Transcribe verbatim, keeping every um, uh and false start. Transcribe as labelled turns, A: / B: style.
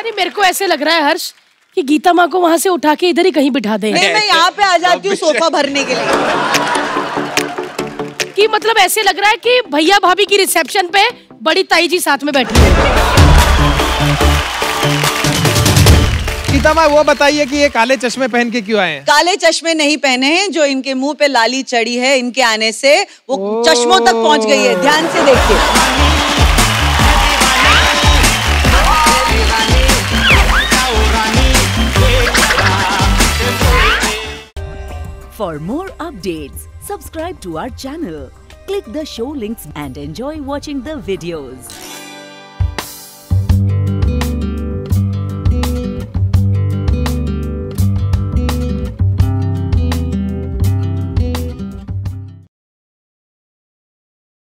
A: नहीं, मेरे को ऐसे लग रहा है हर्ष कि गीता माँ को वहाँ से उठा के इधर ही कहीं बिठा दे।
B: नहीं, मैं यहाँ पे आ जाती हूँ सोफा भरने के लिए।
A: कि मतलब ऐसे लग रहा है कि भैया भाभी की रिसेप्शन पे बड़ी ताई जी साथ में बैठी है।
C: गीता माँ वो बताइए कि ये काले चश्मे पहन के क्यों आए हैं?
B: काले चश्मे नहीं पहने हैं, जो इनके मुंह पे लाली चढ़ी है इनके आने से वो चश्मों तक पहुंच गई है। ध्यान से देखिए।
D: For more updates, subscribe to our channel, click the show links and enjoy watching the videos.